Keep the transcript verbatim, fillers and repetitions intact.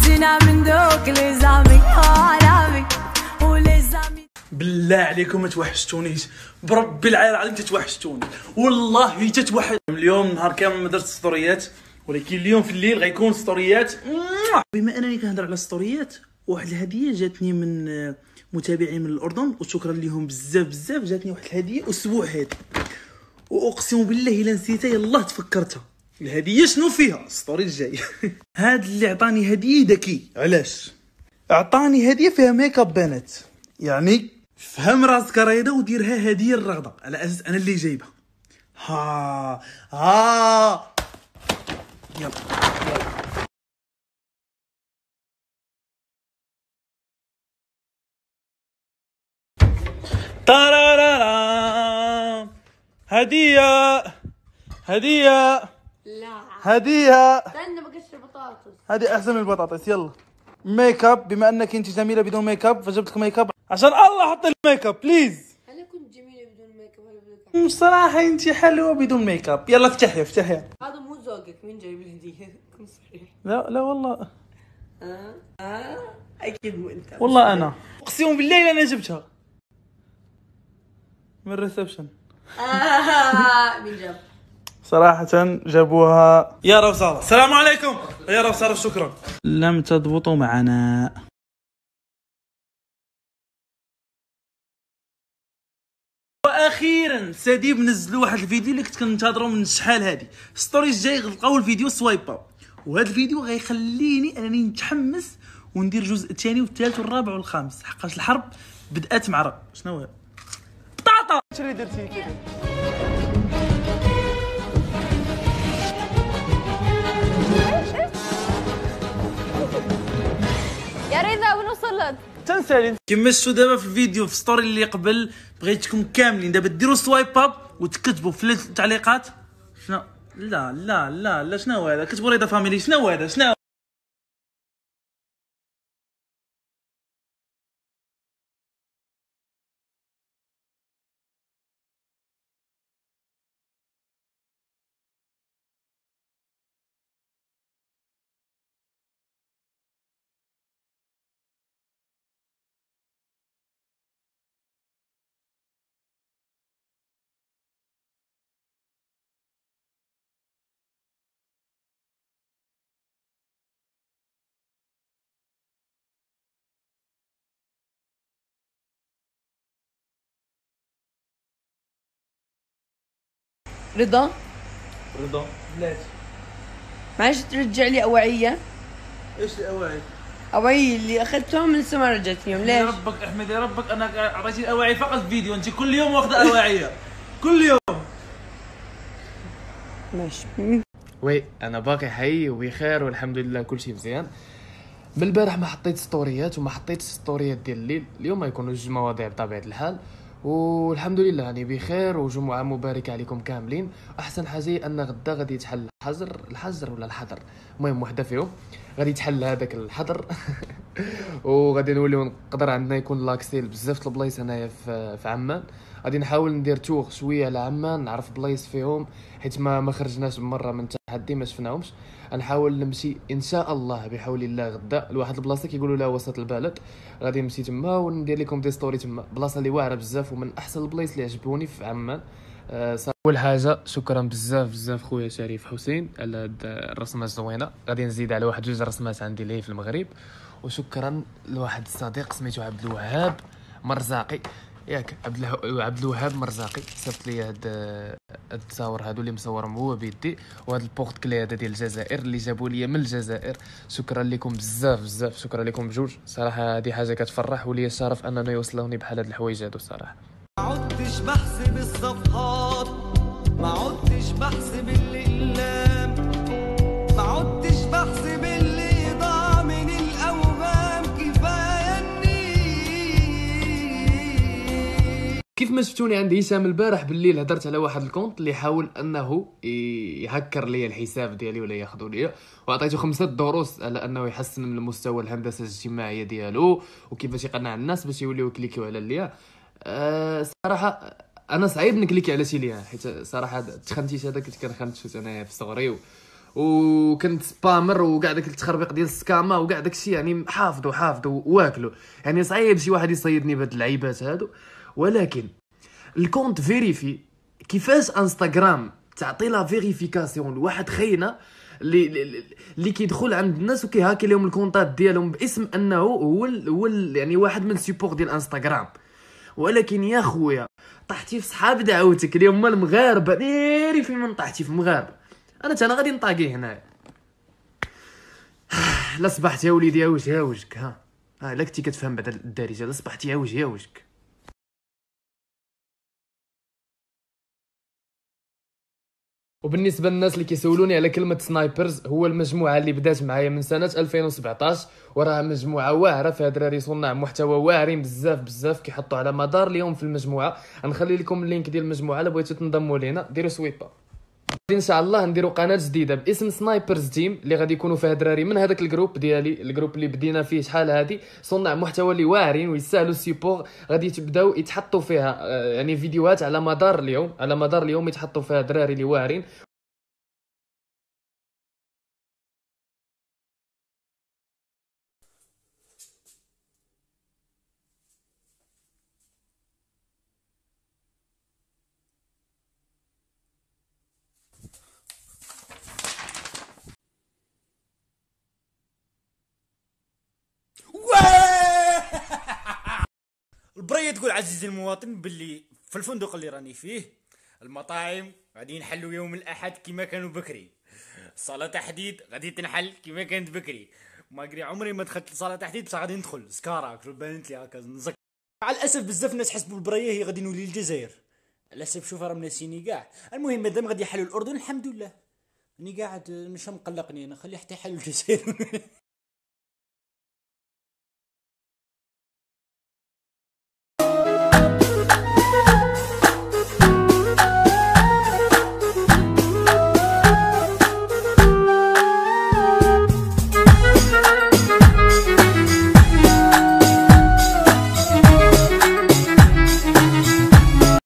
جينا من دوك لي زامي عالمي ولي زامي. بالله عليكم ما توحشتونيش، بربي العالي العظيم تتوحشتوني والله تتوحش. اليوم نهار كامل ما درت ستوريات، ولكن اليوم في الليل غيكون ستوريات. بما انني كنهضر على ستوريات، واحد الهديه جاتني من متابعين من الاردن وشكرا لهم بزاف بزاف. جاتني واحد الهديه اسبوع هذا، واقسم بالله الا نسيتها يلاه تفكرتها. الهديه شنو فيها؟ الستوري الجاي. هاد اللي عطاني هديه ذكي. علاش عطاني هديه فيها ميك اب بنات؟ يعني فهم راسك رياضه وديرها هديه الرغده على اساس انا اللي جايبها. ها ها يلا تارارارا. هديه هديه لا هديه. استنى بقشر بطاطس. هذه احسن من البطاطس. يلا ميك اب، بما انك انت جميله بدون ميك اب فجبت لك ميك اب. عشان الله حط الميك اب بليز. انا كنت جميله بدون ميك اب. بصراحه انت حلوه بدون ميك اب. يلا افتحي افتحي. هذا مو ذوقك. مين جايب لي هديه؟ كن صحيح. لا لا والله. اه اه اكيد مو انت. والله انا اقسم بالله انا جبتها من الريسبشن. اه مين جاب؟ صراحة جابوها يا روسارة. السلام عليكم يا روسارة. شكرا. لم تضبطوا معنا. واخيرا سديب نزلوا واحد الفيديو اللي كنت كنتظروا من شحال هادي. ستوري الجاي غلقاو الفيديو سوايب اب، وهذا الفيديو غيخليني انني نتحمس وندير الجزء الثاني والثالث والرابع والخامس، حقاش الحرب بدات مع رب. شنو هو بطاطا؟ شنو اللي درتي كده؟ يا رضا وين وصلت؟ تنسالي كما شفتوا دابا في الفيديو في ستوري اللي قبل. بغيتكم كاملين دابا ديروا سوايب اب وتكتبوا في التعليقات شنو. لا لا لا لا شنو هذا؟ كتبوا رضا فاميلي. شنو هذا؟ شنو رضا رضا بلاتي معلش ترجع لي اوعيه. ايش الاواعي؟ اوعيه اللي اخذتهم من السما رجعت فيهم ليش؟ يا ربك احمد يا ربك انا اعطيتي الاواعي فقط فيديو. انت كل يوم واخذه اواعيه كل يوم. ماشي. وي انا باقي حي وبخير والحمد لله كل شيء مزيان. من البارح ما حطيت ستوريات وما حطيت ستوريات ديال الليل. اليوم ما يكونوا جوج مواضيع بطبيعه الحال، والحمد لله راني بخير وجمعه مباركه عليكم كاملين. احسن حاجه هي ان غدا غادي يتحل الحظر الحظر ولا الحظر، المهم وحده فيهم غادي يتحل هذاك الحظر. وغادي نوليو نقدر عندنا يكون لاكسيل بزاف البلايص هنايا في في عمان. غادي نحاول ندير تور شويه على عمان، نعرف بلايص فيهم حيت ما ما خرجناش مره من التحدي ما شفناهمش. غنحاول نمشي ان شاء الله بحول الله غدا لواحد البلاصه كيقولوا لها وسط البلد. غادي نمشي تما وندير لكم دي ستوري تما، بلاصه اللي واعره بزاف ومن احسن البلايص اللي عجبوني في عمان. أه اول حاجه شكرا بزاف بزاف خويا شريف حسين على هاد الرسمه الزوينه. غادي نزيد على واحد جوج رسمات عندي ليه في المغرب. وشكرا لواحد الصديق سميتو عبد الوهاب مرزاقي، ياك عبد الوهاب عبد الوهاب مرزاقي، صيفط لي هاد هاد التصاور هادو اللي مصورهم هو بيدي، وهاد البورت كلي هذا ديال الجزائر اللي جابوا لي من الجزائر. شكرا لكم بزاف بزاف، شكرا لكم بجوج صراحه. هذه حاجه كتفرح ولي الشرف اننا يوصلوني بحال هاد الحوايج هادو صراحه. ما عدتش بحسب الصفحات، ما عدتش بحسب الاقلام، ما عدتش بحسب اللي ضاع من الاوهام. كفايه اني كيف ما شفتوني عند هشام البارح بالليل هدرت على واحد الكونت اللي حاول انه يهكر لي الحساب ديالي ولا ياخذوا لي، وعطيته خمسه دروس على انه يحسن من مستوى الهندسه الاجتماعيه ديالو وكيفاش يقنع الناس باش يوليو كليكيو على اللي. أه صراحه انا صعيب نكليكي على شي ليا، حيت صراحه تخنتيش هذا كنت كنخنت انا في صغري وكنت سبامر وكاع داك التخربيق ديال السكاما وكاع داكشي، يعني حافظو حافظو واكلو. يعني صعيب شي واحد يصيدني بهاد اللعيبات هادو. ولكن الكونت فيريفي، كيفاش انستغرام تعطي لا فيريفيكاسيون لواحد خاينه اللي اللي كيدخل عند الناس وكيهاكي لهم الكونطات ديالهم باسم انه هو ال هو ال يعني واحد من سيبور ديال انستغرام. ولكن يا خويا طحتي في صحاب دعوتك اللي هما المغاربه، نيري في من طحتي في مغاربه. انا تا انا غادي نطاقي هنايا. لا صبحت يا وليدي يا وجه يا وجهك. ها ها لا كنتي كتفهم بعد الدارجه. لا صبحت يا وجه يا وجهك. وبالنسبه للناس اللي كيسولوني على كلمه سنايبرز، هو المجموعه اللي بدات معايا من سنه ألفين وسبعطاش، وراها مجموعه واعره فيها دراري صناع محتوى واعرين بزاف بزاف كيحطوا على مدار اليوم في المجموعه. غنخلي لكم اللينك ديال المجموعه الا بغيتو تنضموا لينا ديروا سويبا. ان شاء الله نديروا قناه جديده باسم سنايبرز تيم اللي غادي يكونوا فيها دراري من هذاك الجروب ديالي، الجروب اللي بدينا فيه شحال هادي، صناع محتوى اللي واعرين ويستاهلوا السيبور. غادي تبداو يتحطوا فيها آه، يعني فيديوهات على مدار اليوم، على مدار اليوم يتحطوا فيها دراري اللي واعرين. البريه تقول عزيزي المواطن باللي في الفندق اللي راني فيه المطاعم غادي ينحلوا يوم الاحد كما كانوا بكري، الصاله تحديد غادي تنحل كما كانت بكري. ماغري عمري ما دخلت لصاله تحديد بصح غادي ندخل سكارا كل بانت لي هكا نزك. على الاسف بزاف الناس حسبوا البريه هي غادي نولي الجزائر، على الاسف شوف راهم ناسيني كاع. المهم مادام غادي يحلوا الاردن الحمد لله، راني قاعد مش مقلقني انا، خلي حتى يحلوا الجزائر.